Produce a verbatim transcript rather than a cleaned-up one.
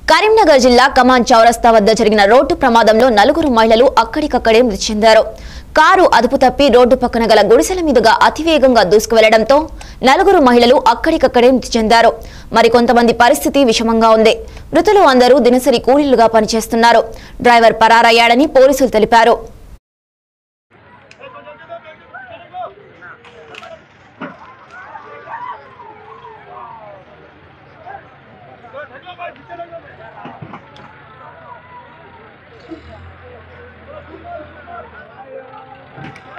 కరీంనగర్ జిల్లా కమాన్ చౌరస్తా వద్ద జరిగిన రోడ్డు ప్రమాదంలో నలుగురు మహిళలు అక్కడికక్కడే మృతి చెందారు. కారు అదుపు తప్పి రోడ్డు పక్కన గల గుడిసెల మీదుగా అతివేగంగా దూసుకువెళ్లడంతో నలుగురు మహిళలు అక్కడికక్కడే మృతి చెందారు. మరికొంతమంది పరిస్థితి విషమంగా ఉంది. మృతులు అందరూ దినసరి కూలీలుగా పనిచేస్తున్నారు. డ్రైవర్ పరారయ్యాడని పోలీసులు తెలిపారు. Thank you.